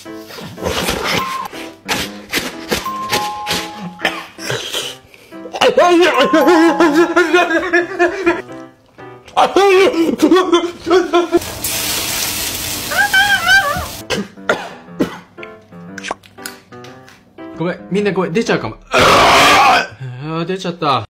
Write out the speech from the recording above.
ごめん、みんなごめん、出ちゃうかも。出ちゃった。